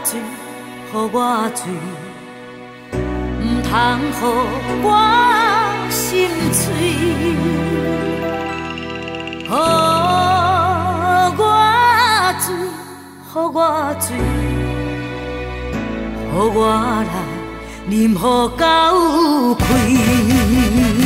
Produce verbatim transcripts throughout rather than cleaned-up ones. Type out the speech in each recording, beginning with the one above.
水，予我水，唔通予我心碎。予我水，予我水，予我来饮予够开。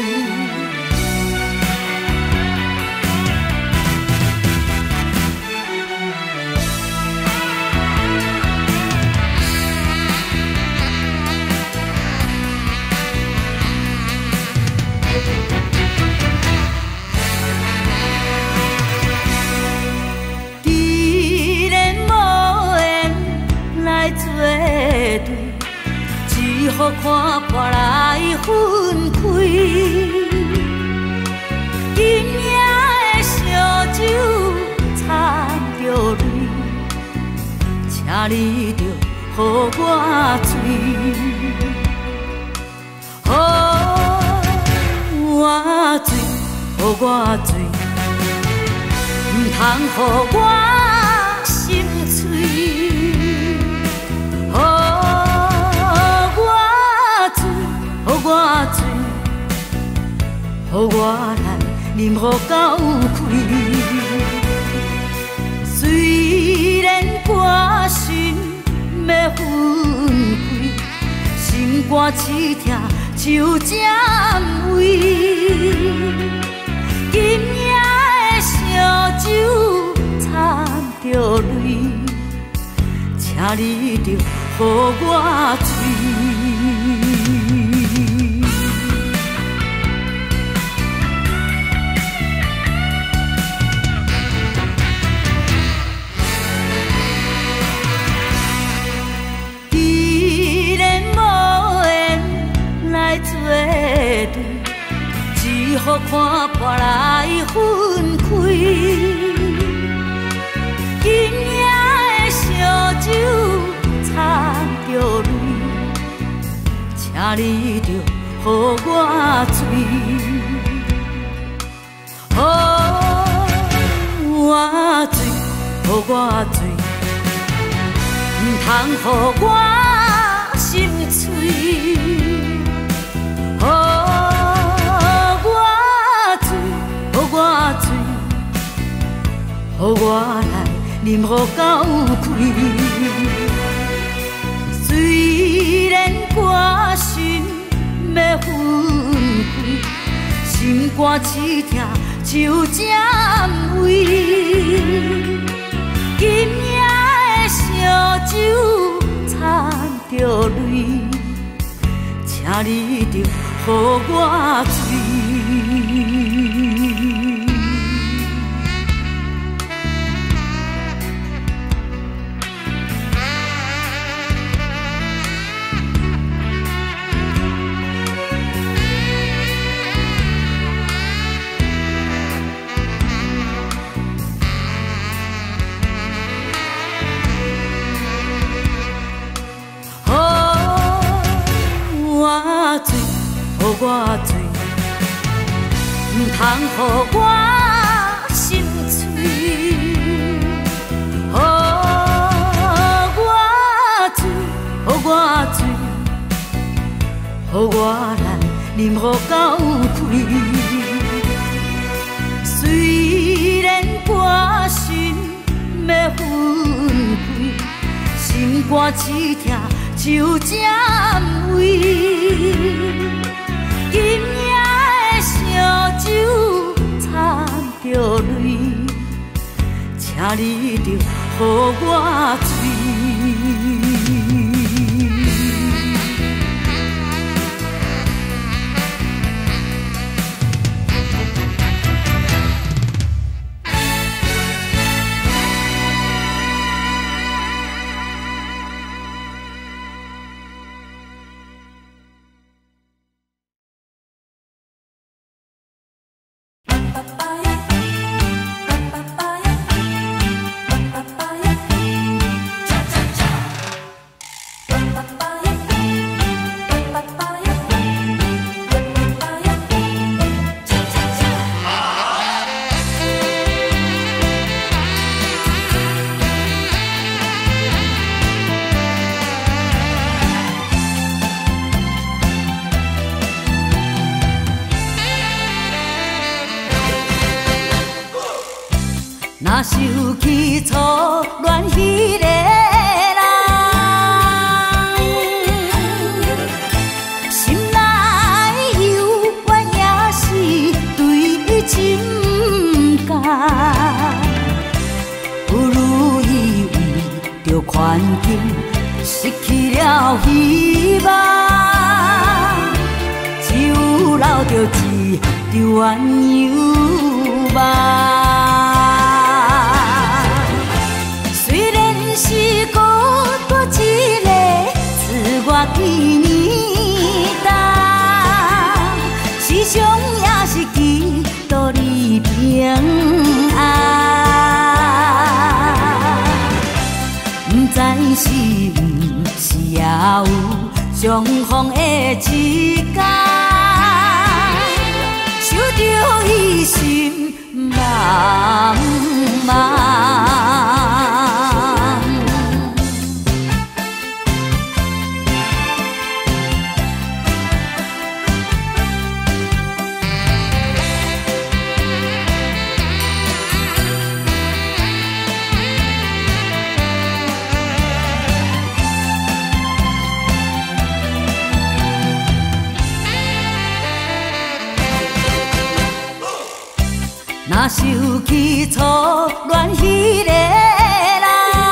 予看破来分开，今夜的烧酒掺着泪，请你着予我醉，予我醉，予我醉，唔通予我心碎。予我醉，予我来饮予够开。虽然歌声要分开，心肝刺痛就占位。今夜的烧酒掺着泪，请你着予我醉。只予看破来分开，今夜的烧酒掺着泪，请你着予我醉，予我醉，予我醉，唔通予我心碎。予我醉，予我来饮予够开。虽然歌声要分开，心肝刺痛就占位。今夜的烧酒掺着泪，请你着予我醉。予我醉，唔通予我心碎。予我醉，予我醉，予我来饮予够开。虽然歌声要分开，心肝刺痛就占位。今夜的烧酒掺着泪，请你着予我醉。 若是有起初恋迄个人，心内犹原也是对伊真不甘，不如以为着环境失去了希望，只有留着一张怨尤望。虽然是孤单一个，自我纪念重，时常也是祈祷你平安。不知是不是也有相逢的一天，守着伊心茫茫。若是有起初恋迄个人，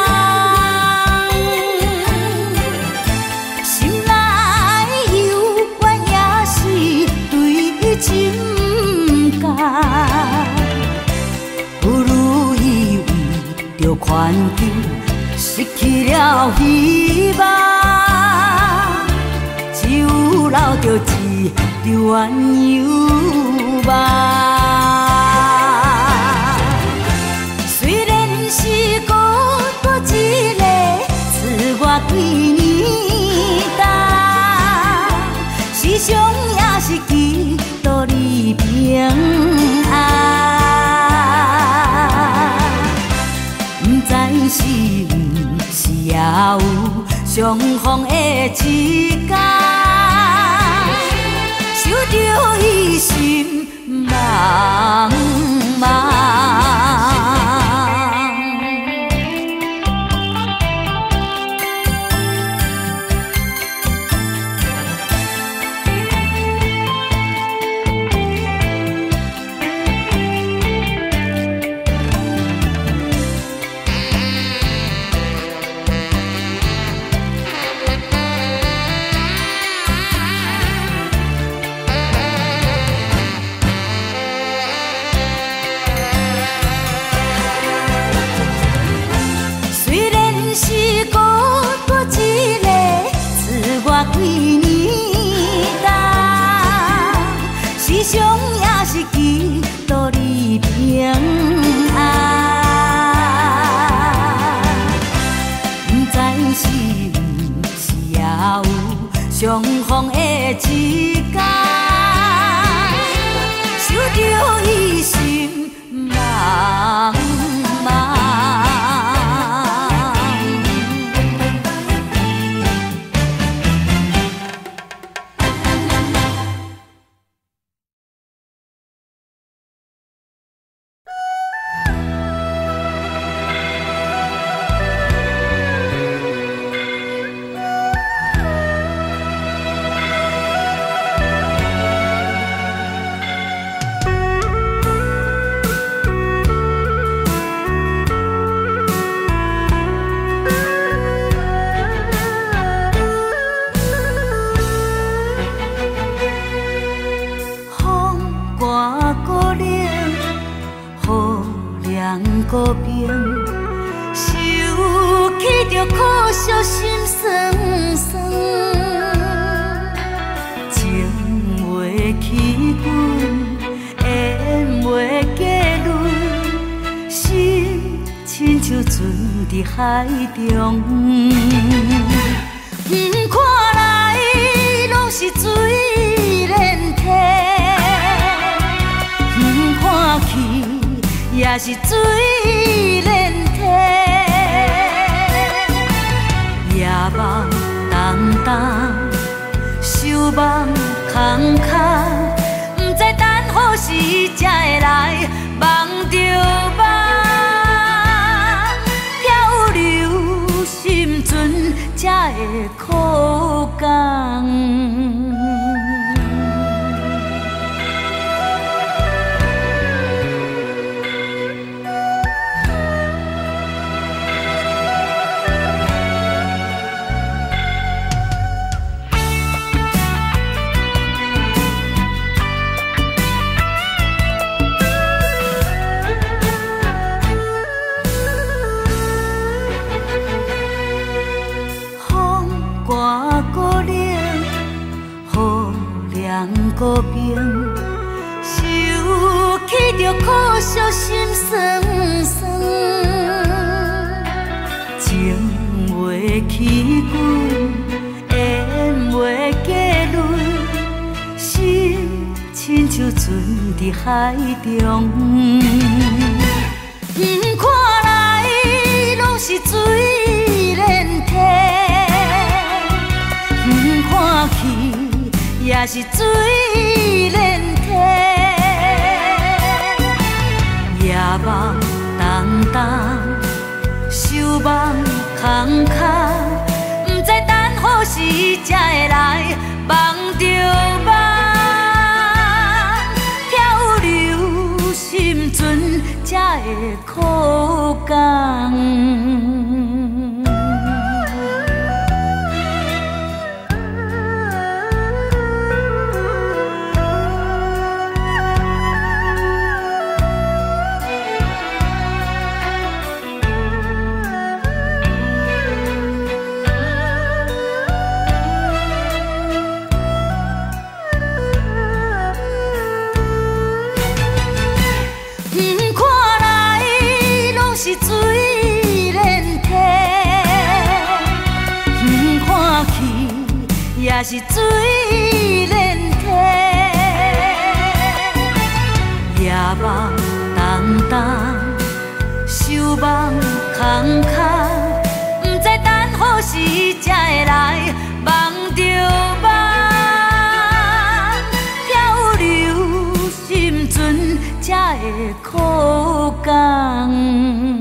心内犹原也是对伊真不甘，不如以为着环境失去了希望，只有留着一张怨尤望。是孤单一个，自我纪念重，时常也是祈祷你平安。不知是不是也有相逢的一天，守着伊心茫茫。纪念重，时常也是祈祷你平安。不知是不是也有相逢的一天，守着伊心茫茫。孤冰，受起着苦涩心酸酸，情袂起阮，缘袂结论，心亲像船伫海中，不看来拢是水连天，不看去。也是水连天，夜梦重重，愁梦空空，不知等何时才会来梦着梦。 船伫海中，看来拢是水连体，看去也是水连体。夜梦重重，愁梦空空，不知等何时才会来梦着梦。漂流心船才会苦工。也是水连体，夜梦重重，愁梦空空，不知等何时才会来梦着梦。漂流心船才会苦工。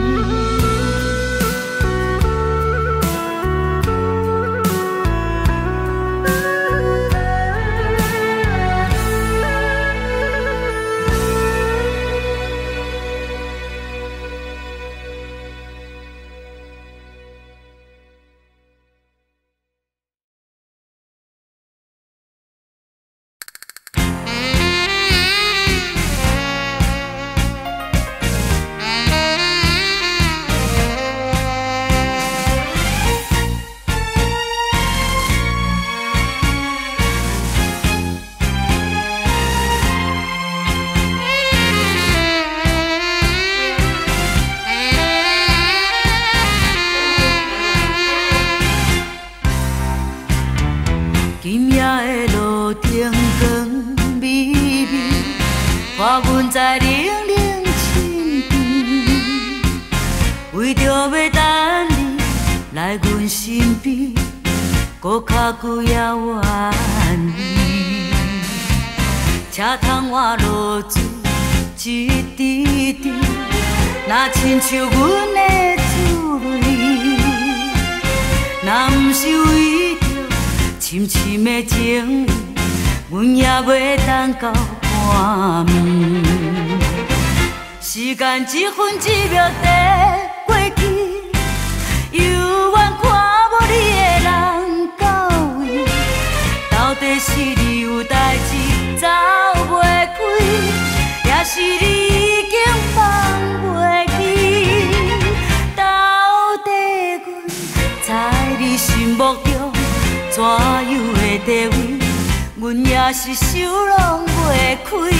今夜的路灯光微微，看阮在冷冷身边，为着要等你来阮身边，搁较久也愿意。车窗外落水一滴滴，若亲像阮的珠泪，若不是为着深深的情意，阮也袂等到半暝。时间一分一秒地过去，犹原看无你的人到位。到底是你有代志走袂开，也是你已经放袂记？到底阮在你心目中怎样的地位，阮也是想拢袂开。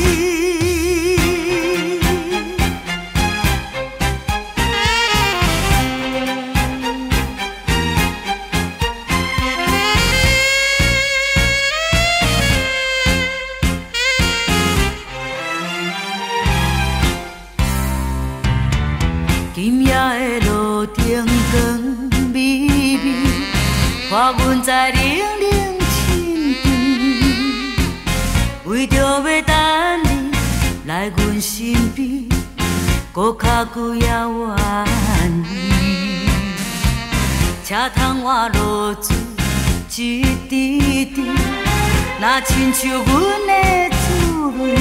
今夜的路灯光微微，看阮在冷冷身边，为着要等你来阮身边，搁较久也愿意。车窗外落水一滴滴，若亲像阮的珠泪，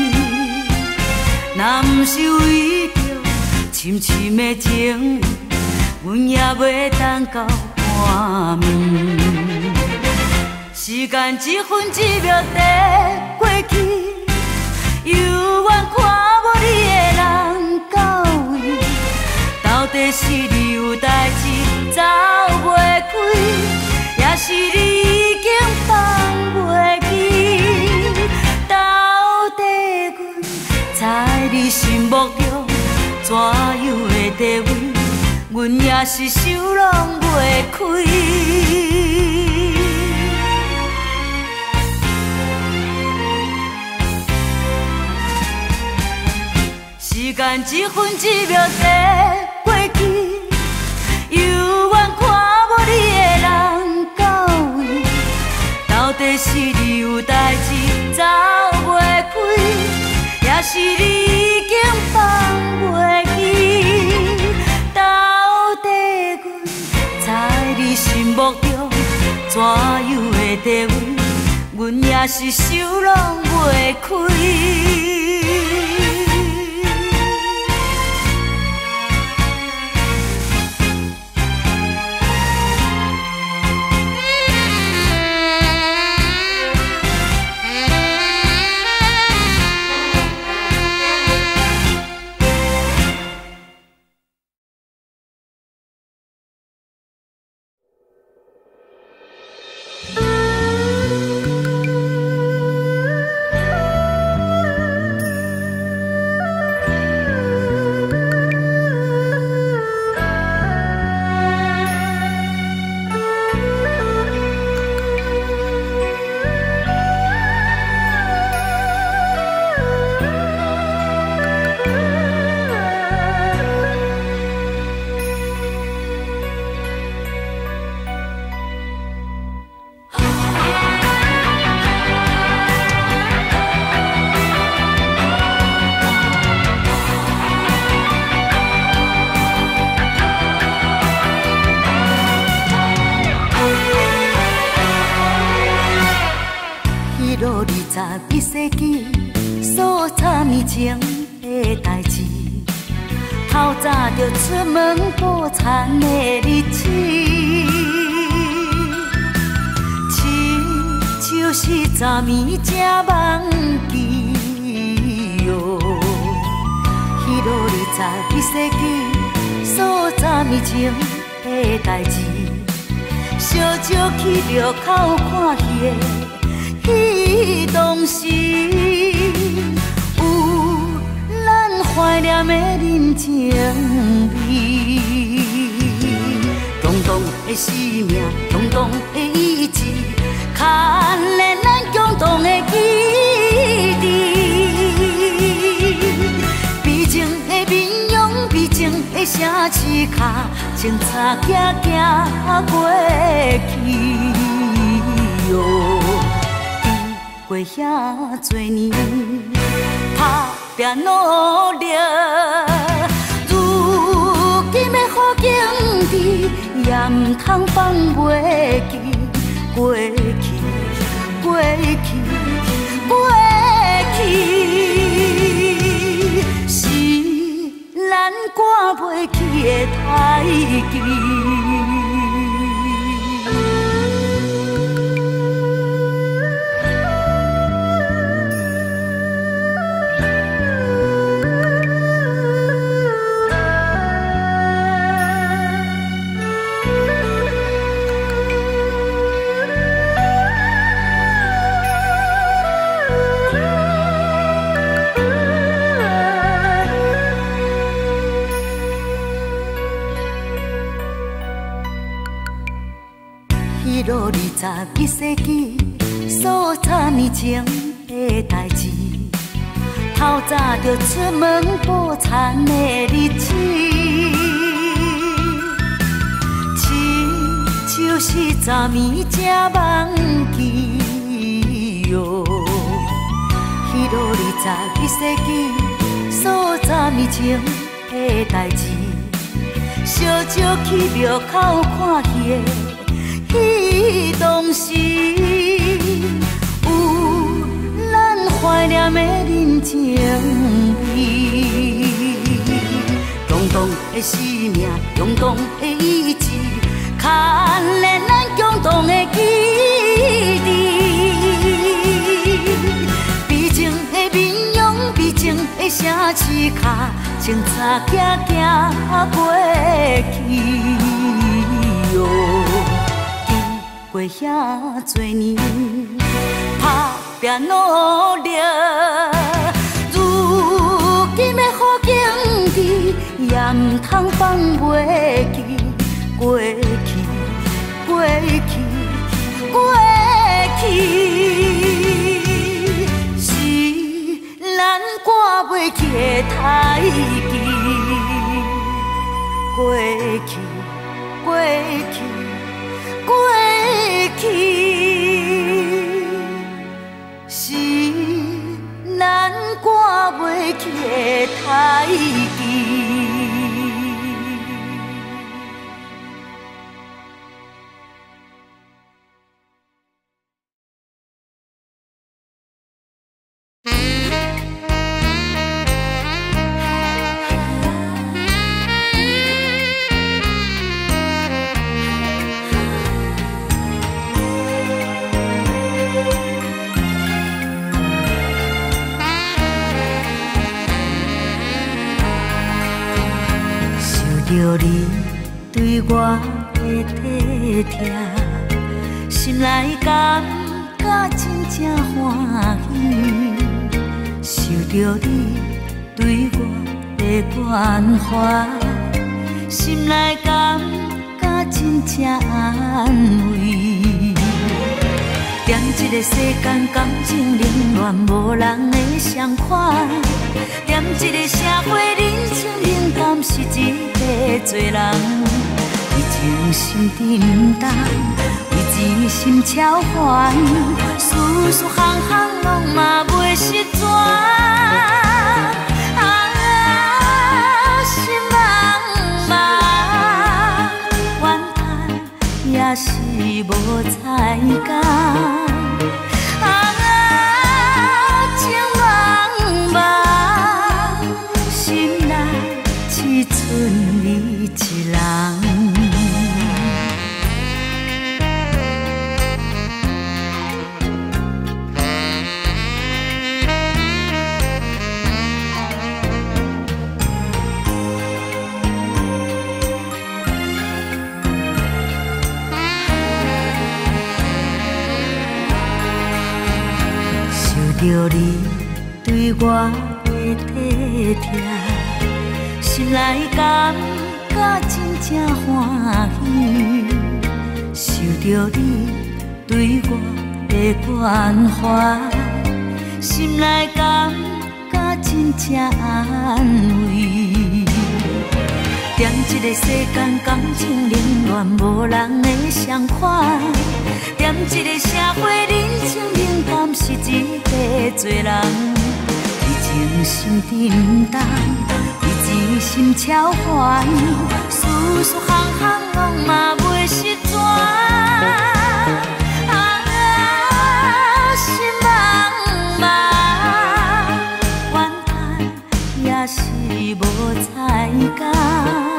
若不是为着深深的情意，阮也袂等到半暝。时间一分一秒地过去，犹原看无你的人到位。到底是你有代志走袂开，也是你已经放袂记？到底阮在你心目中怎样的地位，阮也是想拢袂开。 时间一分一秒在过去，犹原看无你的人到位，到底是你有代志走袂开，也是你已经放袂记？到底阮在你心目中怎样的地位，阮也是想拢袂开。世纪数十年前的代志，透早就出门补田的日子，亲像是十年才忘记哟。迄落二十二世纪数十年前的代志，烧酒去庙口看戏的。彼当时，有咱怀念的人情味，共同的使命，共同的意志，牵连咱共同的记忆。美情的面容，美情的城市卡，清早行行过去哟。过遐多年，打拼努力，如今的好景致也唔通放袂记。过去，过去，过去，是咱赶袂去的代志。迄落二十二世纪数十年前的代志，透早就出门补田的日子，亲像是十年才忘记哟。迄落二十二世纪数十年前的代志，烧酒去庙口看戏的。彼当时，有咱怀念的人情味，共同的使命，共同的意志，牵连咱共同的记忆。美情的面容，美情的城市卡，清早行行过去哟。过遐多年，打拼努力，如今的好景致也唔通放袂记。过去，过去，过去，是咱赶袂去的代志，过去，过去，过去，是咱赶袂去的代志。着你对我的体贴，心内感觉真正欢喜。受着你对我的关怀，心内感觉真正安慰。踮这个世间，感情冷暖无人会相款。踮这个社会，人情冷淡是一个做人。为情心沉重，为钱心超烦，事事行行拢嘛袂实全。啊，心茫茫，怨叹也是无彩感。着你对我的体贴，心内感觉真正欢喜。受着你对我的关怀，心内感觉真正安慰。踮这个世间，感情冷暖无人会相款。踮这个社会，人情冷淡是一个做人。为情心沉重，为钱心超烦，事事行行拢嘛袂实全。啊，心茫茫，怨叹也是无彩感。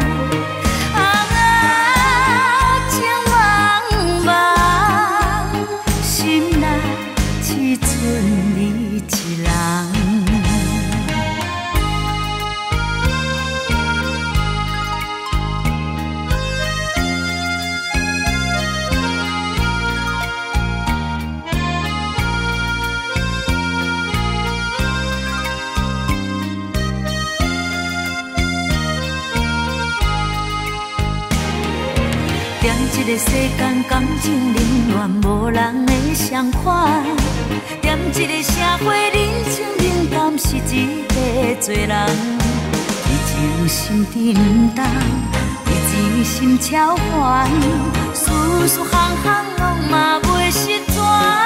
这个世间，感情冷暖无人会相款。踮这个社会，人情冷淡是一个做人。为情心沉重，为钱心超烦，事事行行拢嘛袂实全。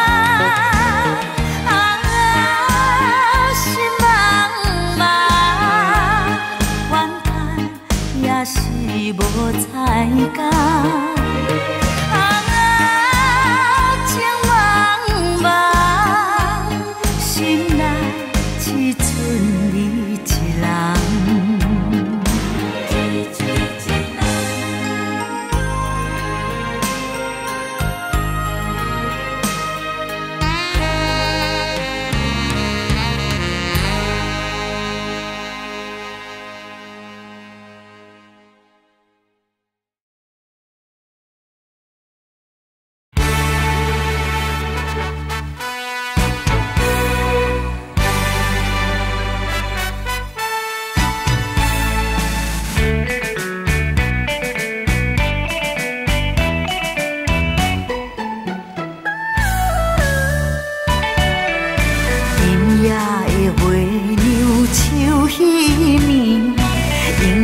啊，心茫茫，怨叹也是无彩感。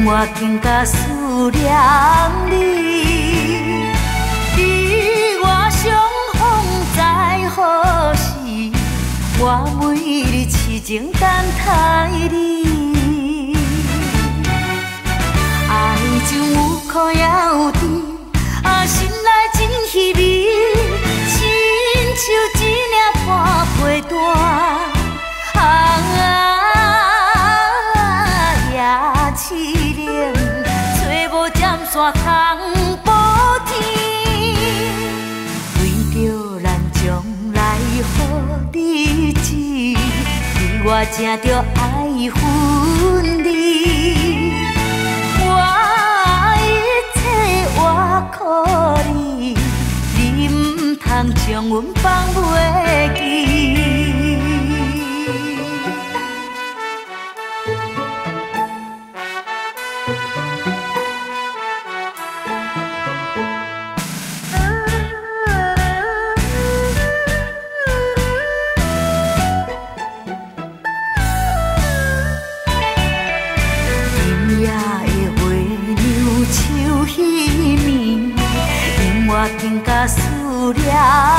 因我更加思念你。你我相逢在何时？我每日痴情等待你。爱情有苦也有甜，啊，心内真稀微，亲像一领破被单。凄凉，找无针线通补天，为着咱将来好日子，你我正着爱分离。我一切我可你，你唔通将阮放袂记。我更加思念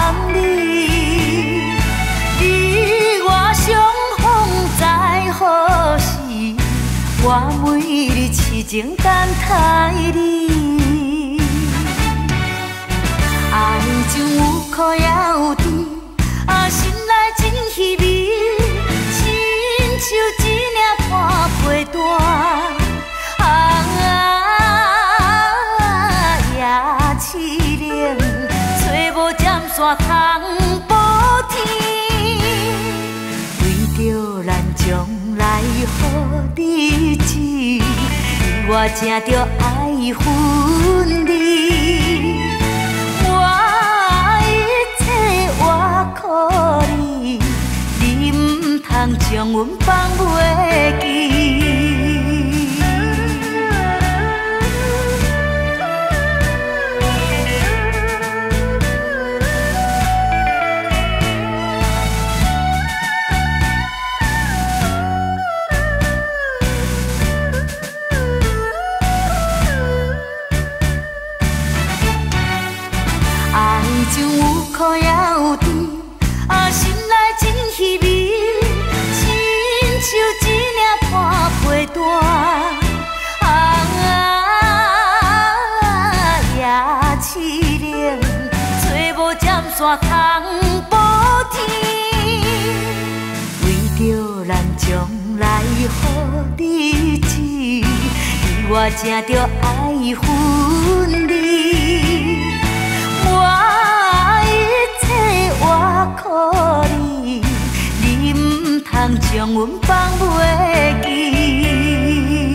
你，你我相逢在何时？我每日痴情等待你。爱情有苦也有甜，啊，心内真稀微，亲像一领破被单。凄凉，找无针线通补天，为着咱将来好日子，你我正着爱分离。我一切我可你，你唔通将阮放袂记。苦也有甜，啊，心内真稀微，亲像一领破被单。也凄凉，找无针线通补天，为着咱将来好日子，你我正着爱分离。我我可你，你唔通将阮放袂记。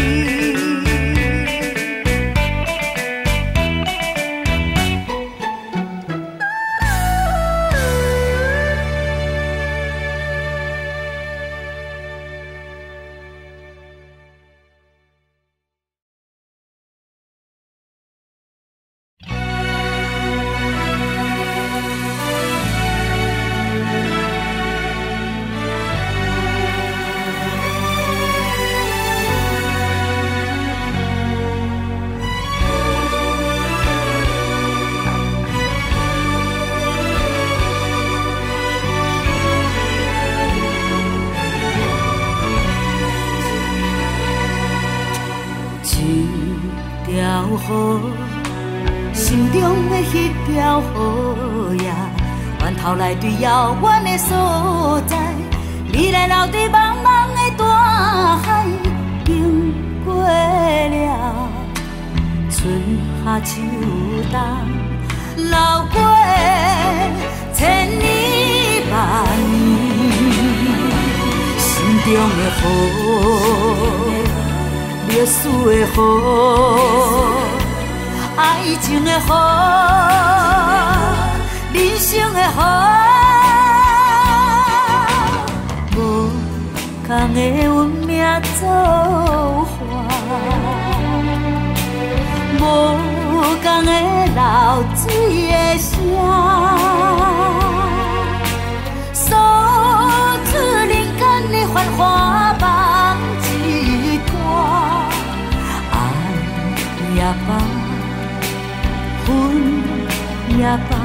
心中的迄条河呀，源头来对遥远的所在，你来留在茫茫的大海，经过了春夏秋冬，流过千年万年，心中的河，历史的河。爱情的河，人生的河，无同的运命作伴，无同的流水的声，诉出人间的繁华梦一段。 放，云也放。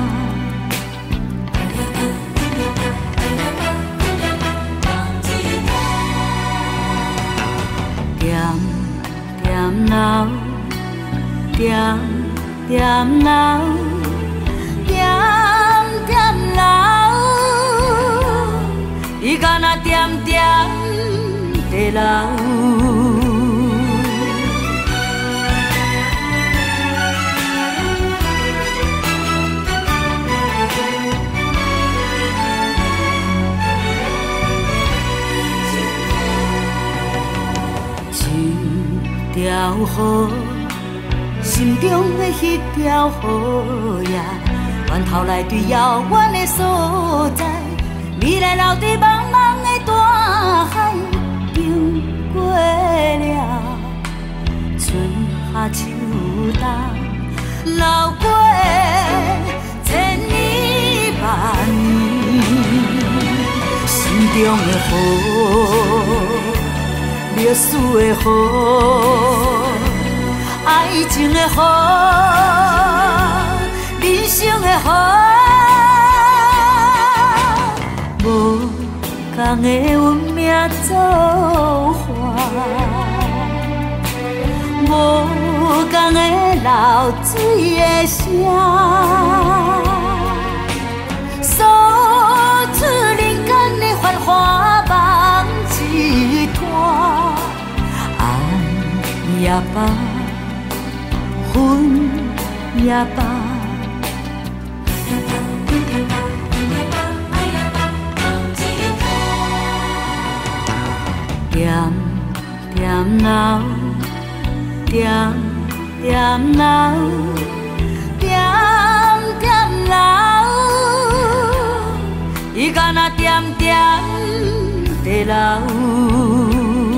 点点流，点点流，点点流，伊敢若点点在流。一条河，心中的迄条河呀，源头来对遥远的所在，未来留在茫茫的大海，经过了春夏秋冬，流过千年万年，心中的河。历史的河，爱情的河，人生的河，无同的运命造化，无同的流水的声，诉出人间的繁华梦一段。也罢，云也罢，点点流，点点流，点点流，伊敢若点点在流。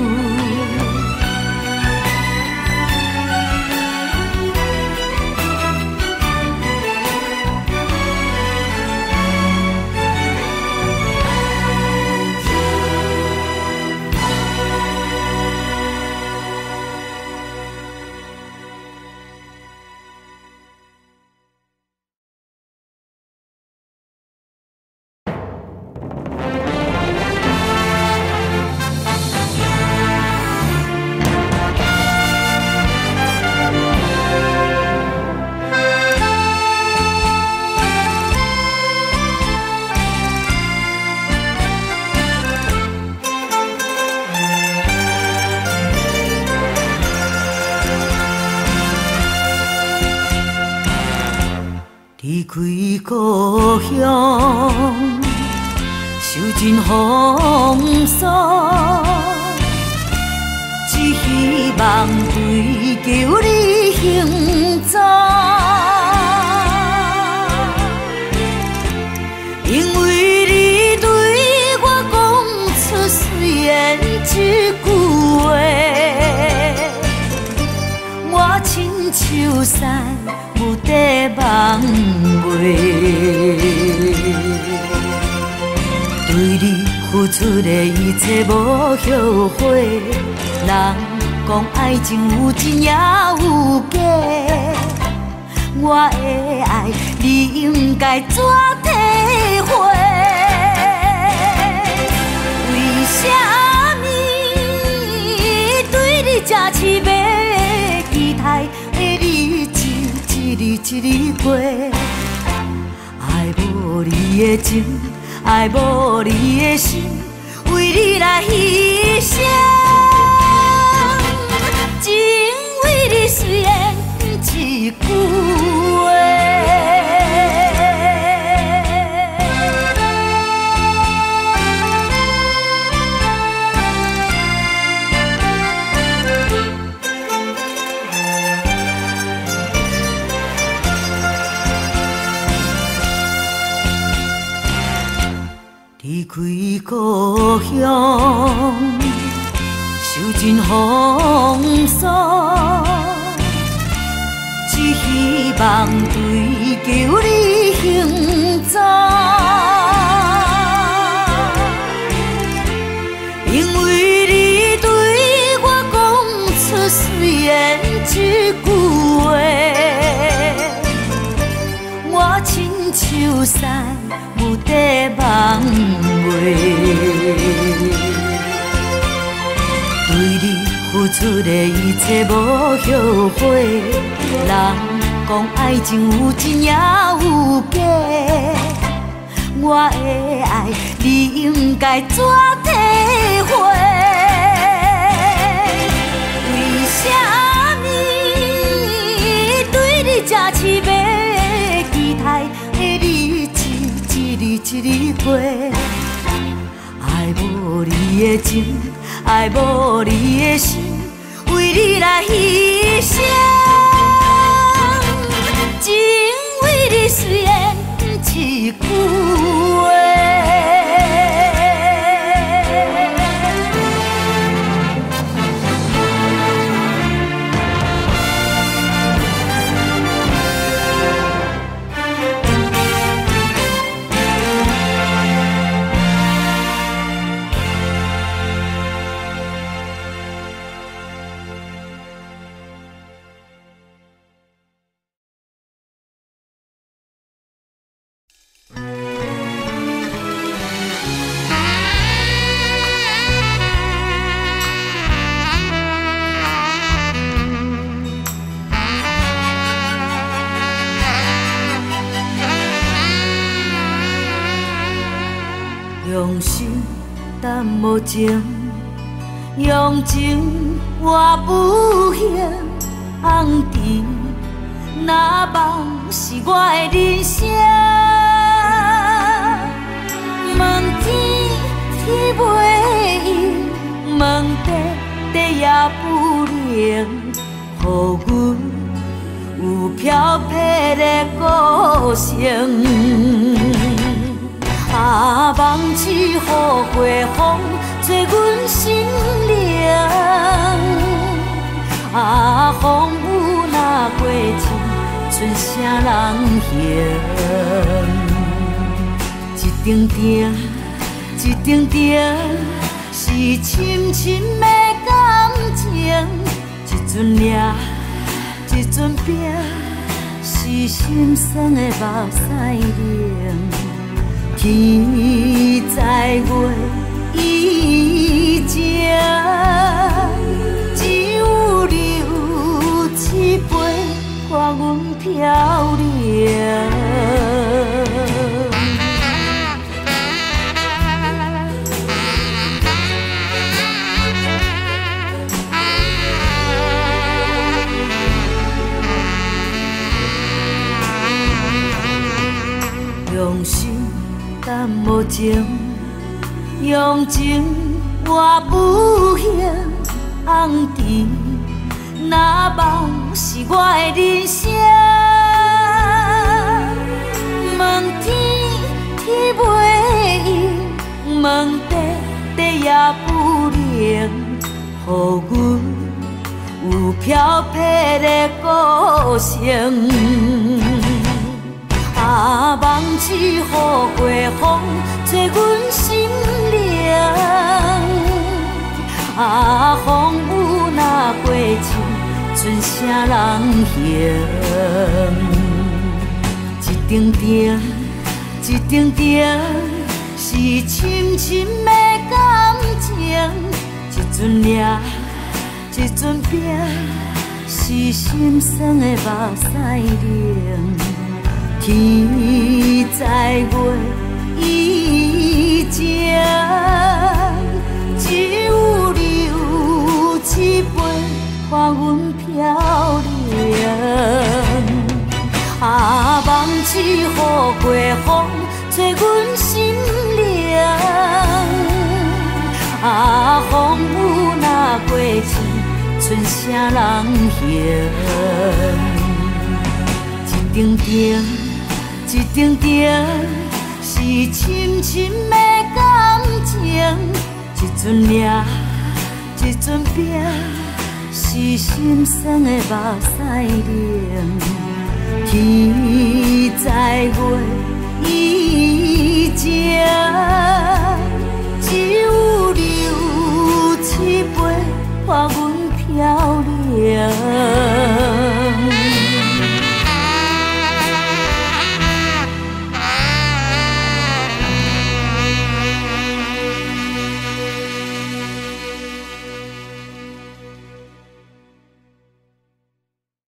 离开故乡，受尽风霜，只希望追求你行踪。因为你对我讲出虽然一句话，我亲像山。有地梦袂，对你付出的一切无后悔。人讲爱情有真也有假，我的爱你应该怎体会？为什么对你这痴迷期待的日子？一日一日过，爱无你的情，爱无你的心，为你来牺牲。情为你虽然一句话。离开故乡，受尽风霜，只希望追求你行踪。因为你对我讲出虽然一句对你付出的一切无后悔。人讲爱情有真也有假，我的爱你应该怎体会？为什么对你这痴迷期待的日子一日一日过？爱无你的情，爱无你的心，为你来牺牲。情为你虽然一句话。用心等无情，用情换不幸，红尘若梦是我的人生。问天天袂应，问地地也不灵，予阮有飘泊的个性。啊，梦似雨过风，吹阮心灵。啊，风雨若过尽，剩啥人行？一定定，一定定，是深深的感情。一阵凉，一阵冰，是心酸的目屎凝。天在月以前，只有流一杯，看阮飘零。用心等无情，用情换不幸，红尘若梦是我的人生。问天天袂应，问地地也不灵，予阮有飘泊的个性。啊，梦似雨过风，吹阮心灵。啊，风雨若过尽，剩啥人行？一定定，一定定，是深深的感情。一阵凉，一阵冰，是心酸的目屎凝。天在月以前，只有流一杯，看阮飘零。啊，梦似雨过风，吹阮心灵。啊，风雨若过尽，剩啥人行？一定定。一定定，是深深的感情。一阵凉，一阵冰，是心酸的目屎凝。天在月以前，只有流一杯，看阮飘零。